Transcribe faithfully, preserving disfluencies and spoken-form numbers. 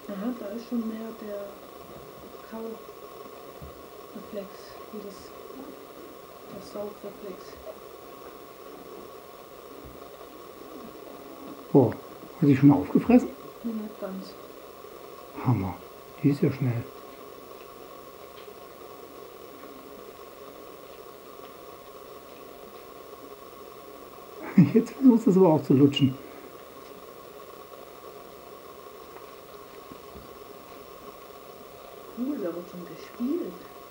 Aha, da ist schon mehr der Kaureflex, wie das, der Saugreflex. Boah, hat sie schon aufgefressen? Nee, nicht ganz. Hammer, die ist ja schnell. Jetzt versuchst du es aber auch zu lutschen.